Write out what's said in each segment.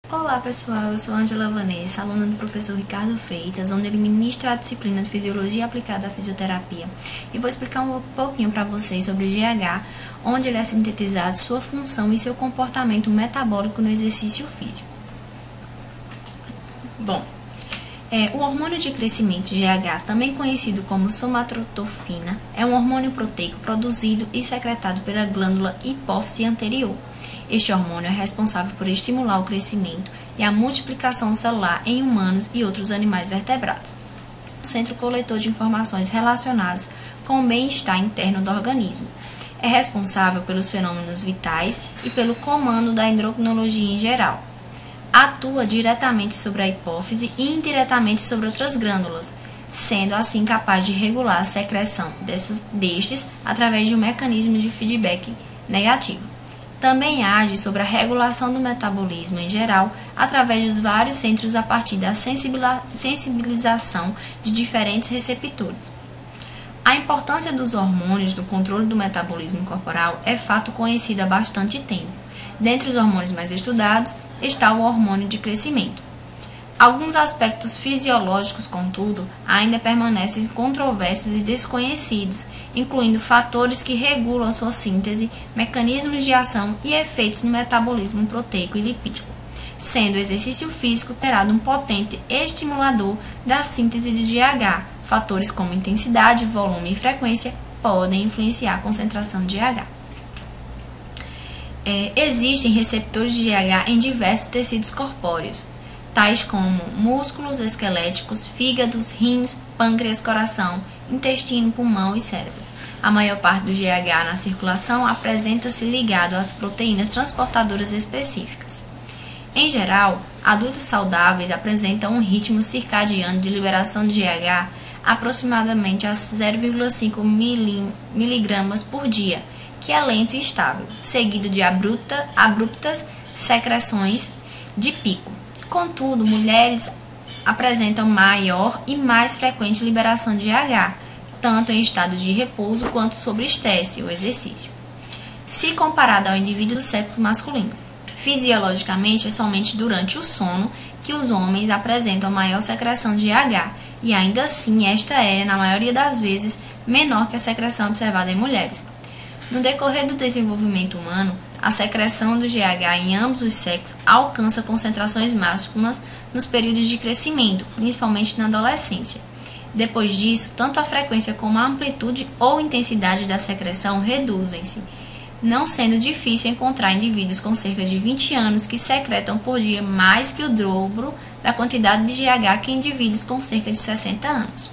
Olá pessoal, eu sou Ângela Vanessa, aluna do professor Ricardo Freitas, onde ele ministra a disciplina de Fisiologia Aplicada à Fisioterapia, e vou explicar um pouquinho para vocês sobre o GH, onde ele é sintetizado, sua função e seu comportamento metabólico no exercício físico. Bom, o hormônio de crescimento GH, também conhecido como somatotropina, é um hormônio proteico produzido e secretado pela glândula hipófise anterior. Este hormônio é responsável por estimular o crescimento e a multiplicação celular em humanos e outros animais vertebrados. Centro coletor de informações relacionadas com o bem-estar interno do organismo. É responsável pelos fenômenos vitais e pelo comando da endocrinologia em geral. Atua diretamente sobre a hipófise e indiretamente sobre outras glândulas, sendo assim capaz de regular a secreção destes através de um mecanismo de feedback negativo. Também age sobre a regulação do metabolismo em geral, através dos vários centros a partir da sensibilização de diferentes receptores. A importância dos hormônios no controle do metabolismo corporal é fato conhecido há bastante tempo. Dentre os hormônios mais estudados está o hormônio de crescimento. Alguns aspectos fisiológicos, contudo, ainda permanecem controversos e desconhecidos, incluindo fatores que regulam sua síntese, mecanismos de ação e efeitos no metabolismo proteico e lipídico, sendo o exercício físico considerado um potente estimulador da síntese de GH. Fatores como intensidade, volume e frequência podem influenciar a concentração de GH. Existem receptores de GH em diversos tecidos corpóreos, tais como músculos esqueléticos, fígados, rins, pâncreas, coração, intestino, pulmão e cérebro. A maior parte do GH na circulação apresenta-se ligado às proteínas transportadoras específicas. Em geral, adultos saudáveis apresentam um ritmo circadiano de liberação de GH aproximadamente a 0,5 mg por dia, que é lento e estável, seguido de abruptas secreções de pico. Contudo, mulheres apresentam maior e mais frequente liberação de GH, tanto em estado de repouso quanto sob estresse, o exercício, se comparado ao indivíduo do sexo masculino. Fisiologicamente, é somente durante o sono que os homens apresentam maior secreção de GH, e ainda assim esta é, na maioria das vezes, menor que a secreção observada em mulheres. No decorrer do desenvolvimento humano, a secreção do GH em ambos os sexos alcança concentrações máximas nos períodos de crescimento, principalmente na adolescência. Depois disso, tanto a frequência como a amplitude ou intensidade da secreção reduzem-se, não sendo difícil encontrar indivíduos com cerca de 20 anos que secretam por dia mais que o dobro da quantidade de GH que indivíduos com cerca de 60 anos.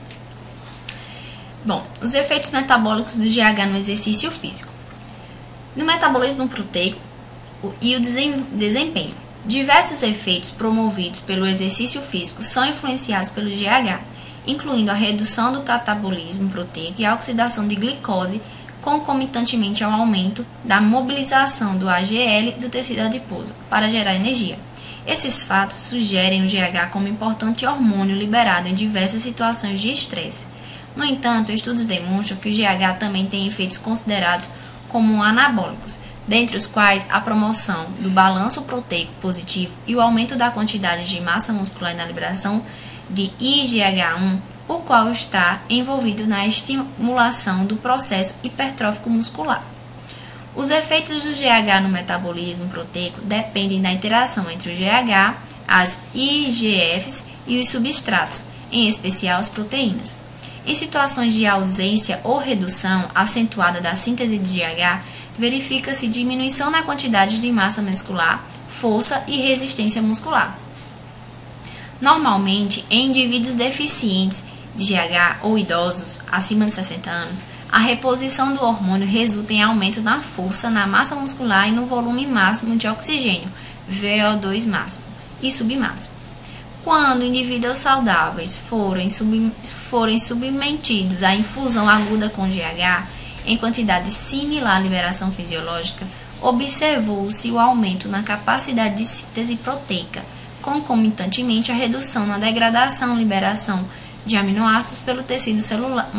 Bom, os efeitos metabólicos do GH no exercício físico. No metabolismo proteico e o desempenho. Diversos efeitos promovidos pelo exercício físico são influenciados pelo GH, incluindo a redução do catabolismo proteico e a oxidação de glicose, concomitantemente ao aumento da mobilização do AGL do tecido adiposo para gerar energia. Esses fatos sugerem o GH como importante hormônio liberado em diversas situações de estresse. No entanto, estudos demonstram que o GH também tem efeitos considerados como anabólicos, dentre os quais a promoção do balanço proteico positivo e o aumento da quantidade de massa muscular na liberação de IgH1, o qual está envolvido na estimulação do processo hipertrófico muscular. Os efeitos do GH no metabolismo proteico dependem da interação entre o GH, as IGFs e os substratos, em especial as proteínas. Em situações de ausência ou redução acentuada da síntese de GH, verifica-se diminuição na quantidade de massa muscular, força e resistência muscular. Normalmente, em indivíduos deficientes de GH ou idosos acima de 60 anos, a reposição do hormônio resulta em aumento na força, na massa muscular e no volume máximo de oxigênio, VO2 máximo e submáximo. Quando indivíduos saudáveis forem submetidos à infusão aguda com GH, em quantidade similar à liberação fisiológica, observou-se o aumento na capacidade de síntese proteica, concomitantemente a redução na degradação e liberação de aminoácidos pelo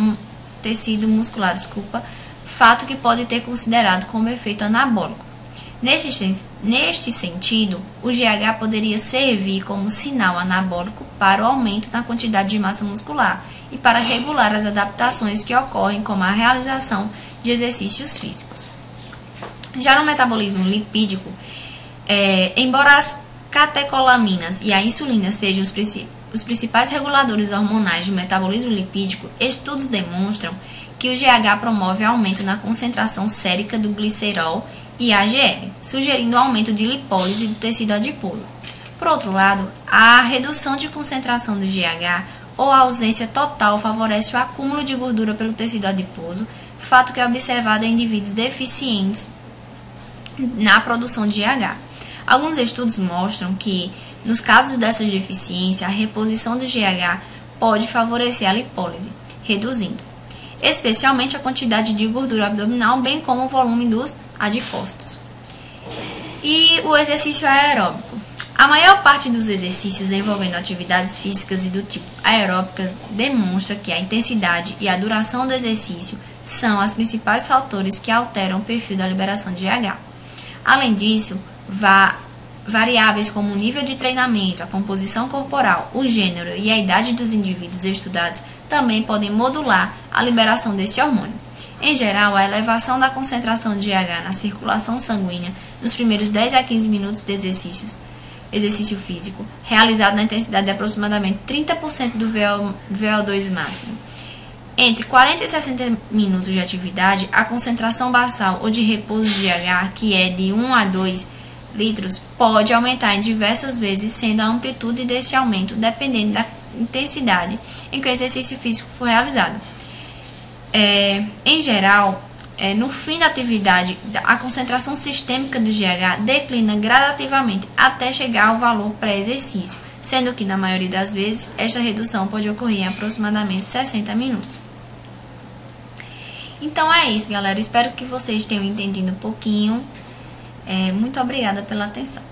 tecido muscular, fato que pode ter considerado como efeito anabólico. Neste sentido, o GH poderia servir como sinal anabólico para o aumento na quantidade de massa muscular e para regular as adaptações que ocorrem como a realização de exercícios físicos. Já no metabolismo lipídico, embora as catecolaminas e a insulina sejam os principais reguladores hormonais do metabolismo lipídico, estudos demonstram que o GH promove aumento na concentração sérica do glicerol e AGL, sugerindo aumento de lipólise do tecido adiposo. Por outro lado, a redução de concentração do GH ou a ausência total favorece o acúmulo de gordura pelo tecido adiposo, fato que é observado em indivíduos deficientes na produção de GH. Alguns estudos mostram que, nos casos dessa deficiência, a reposição do GH pode favorecer a lipólise, reduzindo especialmente a quantidade de gordura abdominal, bem como o volume dos adipócitos. E o exercício aeróbico. A maior parte dos exercícios envolvendo atividades físicas e do tipo aeróbicas demonstra que a intensidade e a duração do exercício são os principais fatores que alteram o perfil da liberação de GH. Além disso, variáveis como o nível de treinamento, a composição corporal, o gênero e a idade dos indivíduos estudados também podem modular a liberação desse hormônio. Em geral, a elevação da concentração de GH na circulação sanguínea nos primeiros 10 a 15 minutos de exercício físico, realizado na intensidade de aproximadamente 30% do VO2 máximo. Entre 40 e 60 minutos de atividade, a concentração basal ou de repouso de GH, que é de 1 a 2 litros, pode aumentar em diversas vezes, sendo a amplitude deste aumento dependendo da intensidade em que o exercício físico for realizado. Em geral, no fim da atividade, a concentração sistêmica do GH declina gradativamente até chegar ao valor pré-exercício, sendo que, na maioria das vezes, esta redução pode ocorrer em aproximadamente 60 minutos. Então é isso, galera. Espero que vocês tenham entendido um pouquinho. Muito obrigada pela atenção.